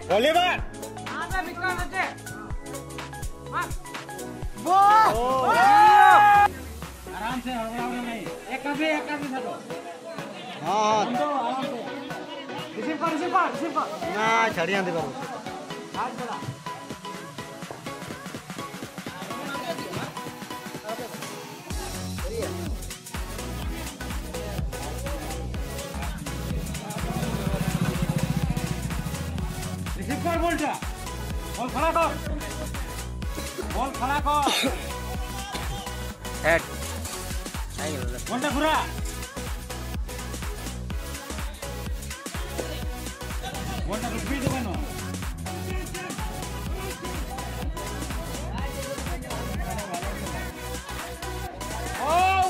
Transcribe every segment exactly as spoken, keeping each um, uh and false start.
बोले बा आधा बिका बच्चे हां वो आराम से हड़बड़ाओ नहीं एक कभी एक कभी था तो हां हां आराम से रिसीव कर रिसीव कर रिसीव कर ना छड़ियां दे करो हाथ चला रिसीव कर बोल जा बॉल खड़ा कर बॉल खड़ा कर हेड बॉलটা ঘুরা বলটা রুপি দেবে না ও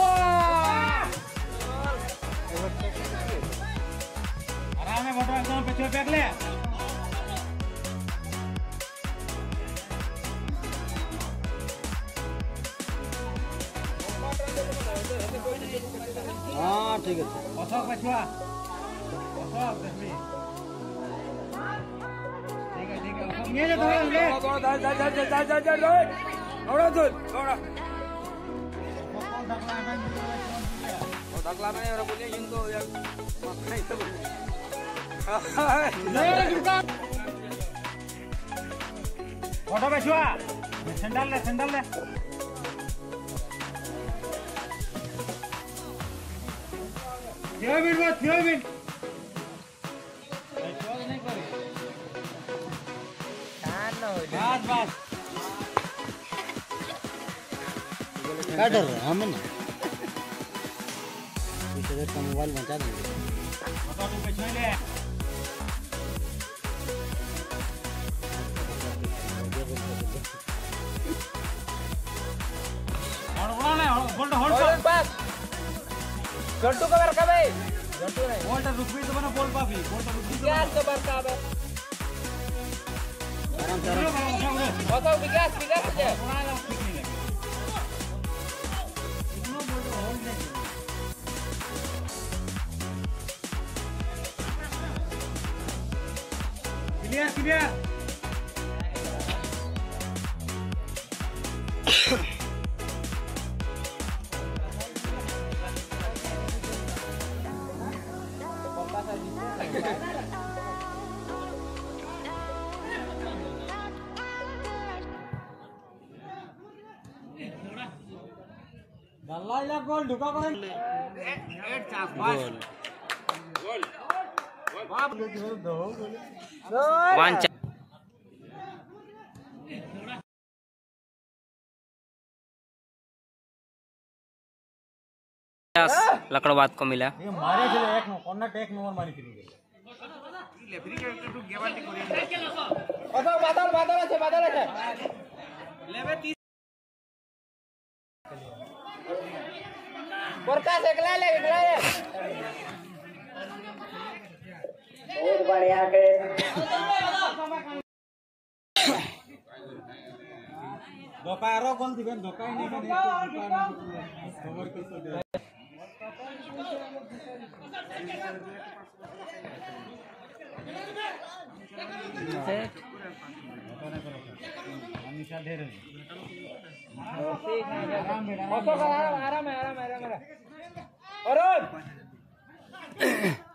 আরামে বলটা একদম পেছনে পেকলে हां ठीक है অশোক পেছুয়া অশোক দেখবি ঠিক আছে ঠিক আছে অশোক নিয়ে যা ধরে লে যা যা যা যা যা যা যা ওড়া তুই ওড়া ও দাগলা মানে ওরা বলে কিন্তু মাথায় তো লে দুকা ফটো পেছুয়া স্যান্ডেল লে স্যান্ডেল লে थियो बिन बा थियो बिन शॉट नहीं करे कान न हो बस बस क्या डर रहा हमें ना पीछे देख का मोबाइल बचा देंगे फोटो तू पेछे ले और बोला नहीं बोल होल्ड होल्ड पास जंटू कवर का भाई जंटू नहीं बोलटा रुपी तो बना बोल पाबी बोलटा रुपी तो विकास कवर का भाई आराम से आराम बताओ विकास विकास है क्लियर क्लियर गल्ला इला गोल ढुका करें एट चाप बस गोल गोल बाप दो वन लकड़बाद को मिला ये मारे चले एक नो कोन्ना टेक नंबर मारी थी ले फ्री के टू गेवाटी कोरी बादल बादल बादल আছে बादल আছে लेवे तीस प्रकाश एकला ले एकला ले बहुत बढ़िया के दोपारो गोल दिबेन दोकाई नहीं बने खबर के तो हमेशा ढेर है आराम आराम आराम आराम आराम आराम